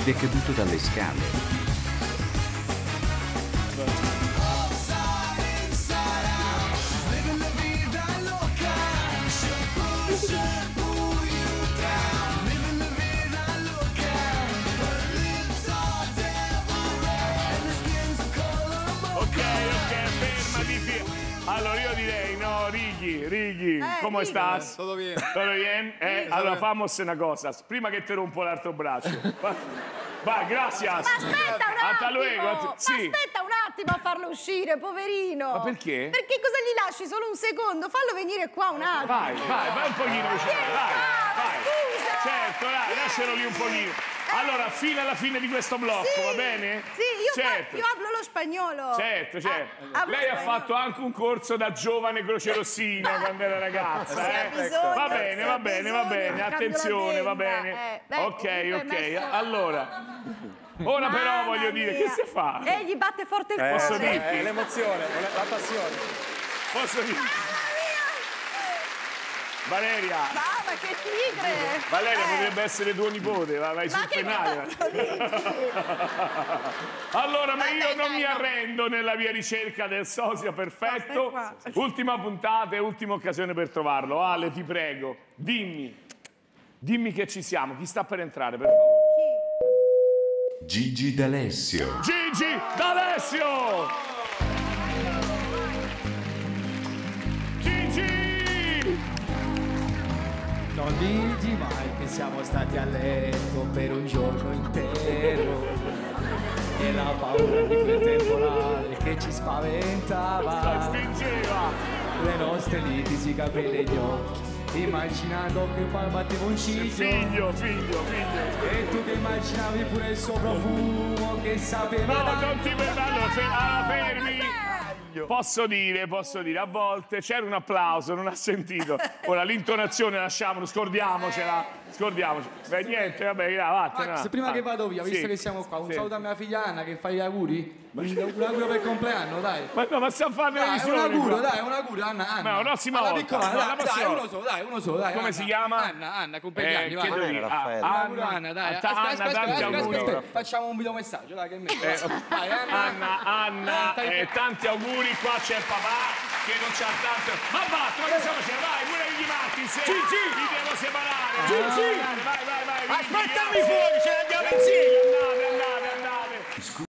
ed è caduto dalle scale. Allora io direi, no, Righi, come stas? Tutto bene. Tutto bene? Allora fammoci una cosa, prima che ti rompo l'altro braccio. Vai, grazie. Ma aspetta un attimo! Sì. Ma aspetta un attimo a farlo uscire, poverino! Ma perché? Perché cosa gli lasci? Solo un secondo? Fallo venire qua un attimo! Vai un pochino vicino, vai. Scusa! Certo, dai, lascialo lì un pochino. Allora, fino alla fine di questo blocco, va bene? Sì, io hablo lo spagnolo! Certo. Hablo Lei ha spagnolo. fatto anche un corso da giovane crocerossina quando era ragazza, Se ha bisogno, Va bene, attenzione, va bene. Ok. Allora, ora però voglio dire, che si fa? Gli batte forte il Posso cuore! dirti? L'emozione, la passione. Posso dire? Valeria! Ma che tigre! Valeria potrebbe essere tuo nipote, vai sul penale. Allora, ma io non mi arrendo nella mia ricerca del sosia perfetto. Ultima puntata e ultima occasione per trovarlo. Ale, ti prego, dimmi che ci siamo. Chi sta per entrare, per favore? Gigi D'Alessio. Gigi D'Alessio! Non dici mai che siamo stati a letto per un giorno intero e la paura di quel temporale che ci spaventava, Spingeva! le nostre liti si capelli negli occhi, immaginando che poi battevo un ciglio Figlio. e tu che immaginavi pure il suo profumo che sapeva No, non ti fermi! Posso dire, a volte c'era un applauso, non ha sentito. Ora l'intonazione lasciamolo, scordiamocela. Beh, niente, vabbè, vattene. Max, prima che vado via, visto che siamo qua, un saluto a mia figlia Anna che fa gli auguri. Un augurio per il compleanno, dai. Ma stiamo facendo le Dai, visioni un augurio, Anna. Ma la prossima volta. Piccola, La prossima uno solo, dai. Come si chiama? Anna, compleanni, che vai. devo dire? Anna, dai. Anna, tanti auguri. Facciamo un videomessaggio, dai, che meglio. Vai, Anna, tanti auguri, qua c'è il papà che non c'ha tanto. Ma cosa facciamo? Vai, pure gli matti insieme. Li devo separare. Vai. Aspettami fuori, ce l'andiamo insieme.